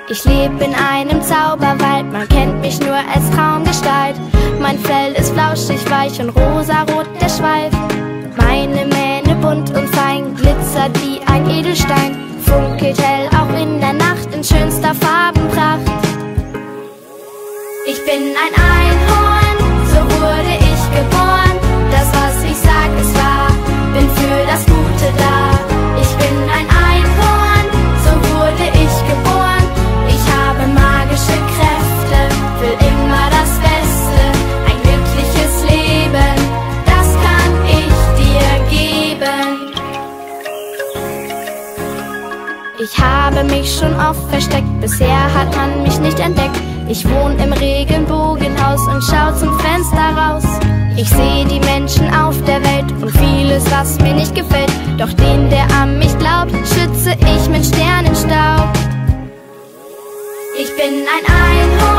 Ich lebe in einem Zauberwald, man kennt mich nur als Traumgestalt. Mein Fell ist flauschig, weich und rosarot der Schweif. Meine Mähne bunt und fein, glitzert wie ein Edelstein, funkelt hell auch in der Nacht in schönster Farbenpracht. Ich bin ein Einhorn, so wurde ich geboren. Das, was ich sag, ist wahr, bin für das Gute da. Ich bin ein Einhorn, so wurde ich geboren. Ich habe magische Kräfte, will immer das Beste. Ein glückliches Leben, das kann ich dir geben. Ich habe mich schon oft versteckt, bisher hat man mich nicht entdeckt. Ich wohne im Regenbogenhaus und schau zum Fenster raus. Ich sehe die Menschen auf der Welt und vieles, was mir nicht gefällt. Doch den, der an mich glaubt, schütze ich mit Sternenstaub. Ich bin ein Einhorn.